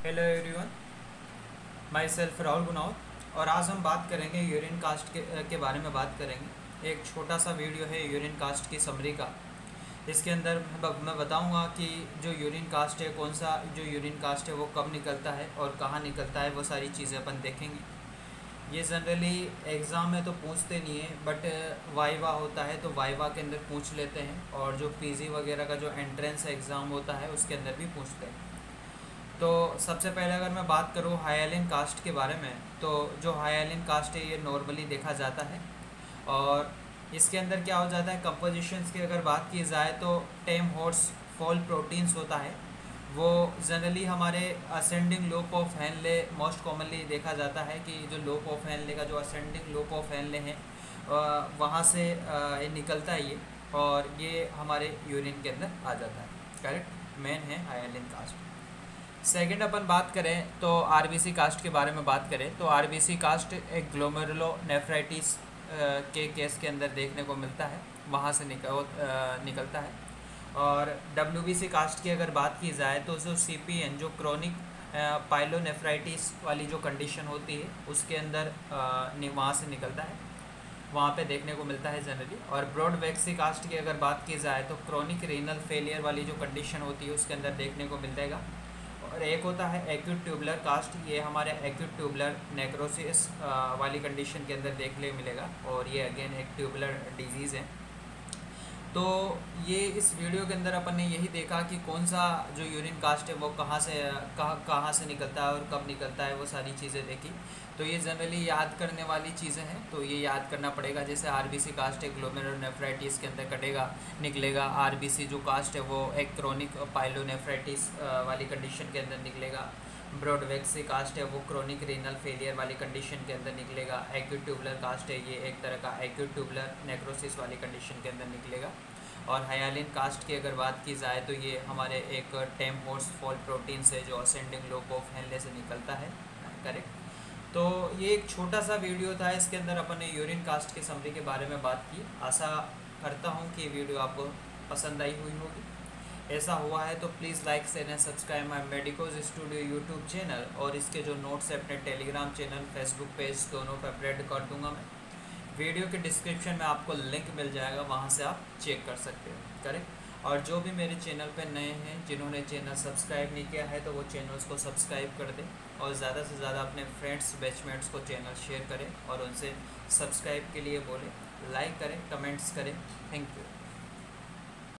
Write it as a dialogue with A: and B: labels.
A: Hello everyone, myself Rahul Gunawat. और आज हम बात करेंगे यूरिन कास्ट के बारे में बात करेंगे। एक छोटा सा वीडियो है यूरिन कास्ट की समरी का। इसके अंदर मैं बताऊंगा कि जो यूरिन कास्ट है, कौन सा जो यूरिन कास्ट है वो कब निकलता है और कहाँ निकलता है, वो सारी चीज़ें अपन देखेंगे। ये जनरली एग्ज़ाम में तो पूछते नहीं है, बट वाइवा होता है तो वाइवा के अंदर पूछ लेते हैं, और जो पीजी वगैरह का जो एंट्रेंस एग्ज़ाम होता है उसके अंदर भी पूछते हैं। तो सबसे पहले अगर मैं बात करूँ हाईएलिन कास्ट के बारे में, तो जो हाईएलिन कास्ट है ये नॉर्मली देखा जाता है। और इसके अंदर क्या हो जाता है, कंपोजिशंस की अगर बात की जाए तो टेम हॉर्स फॉल प्रोटीन्स होता है। वो जनरली हमारे असेंडिंग लोप ऑफ हेनले मोस्ट कॉमनली देखा जाता है कि जो लोप ऑफ हेनले का जो असेंडिंग लोप ऑफ हेनले है वहाँ से ये निकलता है ये, और ये हमारे यूरिन के अंदर आ जाता है। करेक्ट, मेन है हाईएलिन कास्ट। सेकंड अपन बात करें तो आरबीसी कास्ट के बारे में बात करें तो आरबीसी कास्ट एक ग्लोमेरुलोनेफ्राइटिस के केस के अंदर देखने को मिलता है, वहाँ से निकलता है। और डब्ल्यूबीसी कास्ट की अगर बात की जाए तो जो सीपीएन जो क्रोनिक पाइलोनेफ्राइटिस वाली जो कंडीशन होती है उसके अंदर वहाँ से निकलता है, वहाँ पे देखने को मिलता है जनरली। और ब्रॉड वैक्सी कास्ट की अगर बात की जाए तो क्रोनिक रीनल फेलियर वाली जो कंडीशन होती है उसके अंदर देखने को मिलेगा। और एक होता है एक्यूट ट्यूबुलर कास्ट, ये हमारे एक्यूट ट्यूबुलर नेक्रोसिस वाली कंडीशन के अंदर देखने मिलेगा, और ये अगेन एक ट्यूबुलर डिजीज़ है। तो ये इस वीडियो के अंदर अपन ने यही देखा कि कौन सा जो यूरिन कास्ट है वो कहाँ से निकलता है और कब निकलता है, वो सारी चीज़ें देखी। तो ये जनरली याद करने वाली चीज़ें हैं, तो ये याद करना पड़ेगा। जैसे आरबीसी कास्ट है ग्लोमेरुलोनेफ्राइटिस के अंदर निकलेगा। आरबीसी जो कास्ट है वो एक क्रोनिक पाइलोनेफ्राइटिस वाली कंडीशन के अंदर निकलेगा। ब्रॉड वैक्सी कास्ट है वो क्रोनिक रीनल फेलियर वाली कंडीशन के अंदर निकलेगा। एक्यूट ट्यूबुलर कास्ट है ये एक तरह का एक्यूट ट्यूबुलर नेक्रोसिस वाली कंडीशन के अंदर निकलेगा। और हाईएलिन कास्ट की अगर बात की जाए तो ये हमारे एक टेम हॉर्स फॉल प्रोटीन से जो असेंडिंग लोप ऑफ हेनले से निकलता है। करेक्ट। तो ये एक छोटा सा वीडियो था, इसके अंदर अपन ने यूरिन कास्ट के समरी के बारे में बात की। आशा करता हूँ कि वीडियो आपको पसंद आई हुई होगी। ऐसा हुआ है तो please like share and subscribe my medicos studio YouTube channel, और इसके जो नोट्स है अपने टेलीग्राम चैनल फेसबुक पेज दोनों पर अपडेट कर दूंगा मैं। वीडियो के डिस्क्रिप्शन में आपको लिंक मिल जाएगा, वहाँ से आप चेक कर सकते हो। करेक्ट। और जो भी मेरे चैनल पे नए हैं, जिन्होंने चैनल सब्सक्राइब नहीं किया है तो वो चैनल्स को सब्सक्राइब कर दें, और ज़्यादा से ज़्यादा अपने फ्रेंड्स बैचमेट्स को चैनल शेयर करें और उनसे सब्सक्राइब के लिए बोलें, लाइक करें, कमेंट्स करें। Thank you.